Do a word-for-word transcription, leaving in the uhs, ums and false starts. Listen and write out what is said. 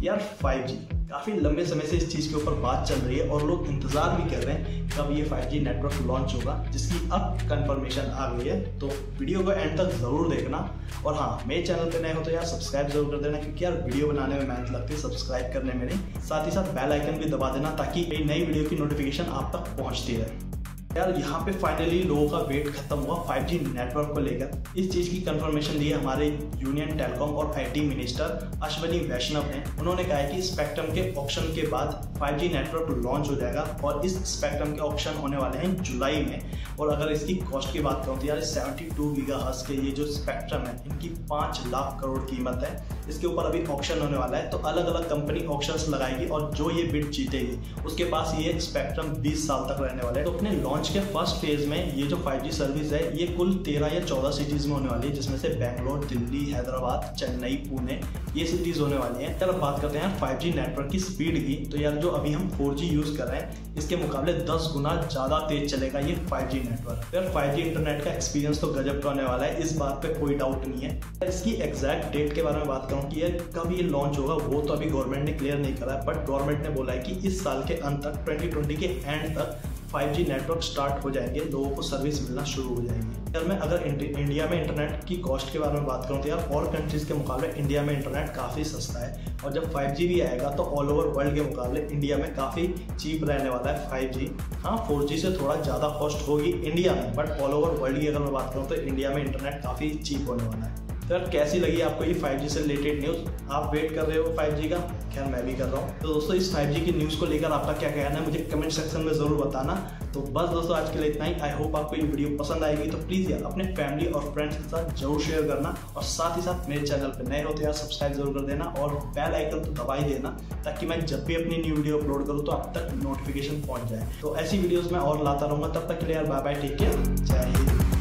यार फाइव जी काफ़ी लंबे समय से इस चीज़ के ऊपर बात चल रही है और लोग इंतज़ार भी कर रहे हैं कब ये फाइव जी नेटवर्क लॉन्च होगा, जिसकी अब कंफर्मेशन आ गई है। तो वीडियो को एंड तक ज़रूर देखना और हाँ, मेरे चैनल पे नए हो तो यार सब्सक्राइब जरूर कर देना, क्योंकि यार वीडियो बनाने में मेहनत लगती है सब्सक्राइब करने में नहीं। साथ ही साथ बेल आइकन भी दबा देना ताकि नई वीडियो की नोटिफिकेशन आप तक पहुँचती रहे। यार यहाँ पे फाइनली लोगों का वेट खत्म हुआ फाइव जी नेटवर्क को लेकर। इस चीज़ की कंफर्मेशन दी है हमारे यूनियन टेलीकॉम और आईटी मिनिस्टर अश्विनी वैष्णव ने। उन्होंने कहा है कि स्पेक्ट्रम के ऑक्शन के बाद फाइव जी नेटवर्क लॉन्च हो जाएगा और इस स्पेक्ट्रम के ऑक्शन होने वाले हैं जुलाई में। और अगर इसकी कॉस्ट की बात करूँ तो यार सेवेंटी टू गीगाहर्ट्ज़ के ये जो स्पेक्ट्रम है इनकी पाँच लाख करोड़ कीमत है। इसके ऊपर अभी ऑक्शन होने वाला है, तो अलग अलग कंपनी ऑक्शंस लगाएगी और जो ये बिड जीतेगी उसके पास ये स्पेक्ट्रम बीस साल तक रहने वाला है। तो अपने लॉन्च के फर्स्ट फेज में ये जो फाइव जी सर्विस है ये कुल तेरह या चौदह सिटीज़ में होने वाली है, जिसमें से बेंगलोर, दिल्ली, हैदराबाद, चेन्नई, पुणे ये सिटीज़ होने वाली हैं। चलो बात करते हैं फाइव जी नेटवर्क की स्पीड की। तो यार जो अभी हम फोर जी यूज़ कर रहे हैं इसके मुकाबले दस गुना ज़्यादा तेज चलेगा ये फाइव जी नेटवर्क। यार फाइव जी इंटरनेट का एक्सपीरियंस तो गजब का होने वाला है, इस बात पे कोई डाउट नहीं है। इसकी एग्जैक्ट डेट के बारे में बात करूँ कि ये कब ये लॉन्च होगा वो तो अभी गवर्नमेंट ने क्लियर नहीं करा है, बट गवर्नमेंट ने बोला है कि इस साल के अंत तक ट्वेंटी ट्वेंटी के एंड तक फाइव जी नेटवर्क स्टार्ट हो जाएंगे, लोगों को सर्विस मिलना शुरू हो जाएंगी। यार मैं अगर इंडिया में इंटरनेट की कॉस्ट के बारे में बात करूँ तो यार और कंट्रीज़ के मुकाबले इंडिया में इंटरनेट काफ़ी सस्ता है, और जब फाइव जी भी आएगा तो ऑल ओवर वर्ल्ड के मुकाबले इंडिया में काफ़ी चीप रहने वाला है फाइव जी। हाँ, फोर जी से थोड़ा ज़्यादा कॉस्ट होगी इंडिया में, बट ऑल ओवर वर्ल्ड की अगर मैं बात करूँ तो इंडिया में इंटरनेट काफ़ी चीप होने वाला है। तो यार कैसी लगी आपको ये फाइव जी से रिलेटेड न्यूज़? आप वेट कर रहे हो फाइव जी का? खैर मैं भी कर रहा हूँ। तो दोस्तों इस फाइव जी की न्यूज़ को लेकर आपका क्या कहना है मुझे कमेंट सेक्शन में ज़रूर बताना। तो बस दोस्तों आज के लिए इतना ही। आई होप आपको ये वीडियो पसंद आएगी, तो प्लीज़ यार अपने फैमिली और फ्रेंड्स के साथ जरूर शेयर करना, और साथ ही साथ मेरे चैनल पर नए हो तो यार सब्सक्राइब जरूर कर देना और बेल आइकन तो दबा ही देना, ताकि मैं जब भी अपनी न्यू वीडियो अपलोड करूँ तो आप तक नोटिफिकेशन पहुँच जाए। तो ऐसी वीडियोज़ मैं और लाता रहूँगा। तब तक के लिए यार बाय बाय, टेक केयर, जय हिंद।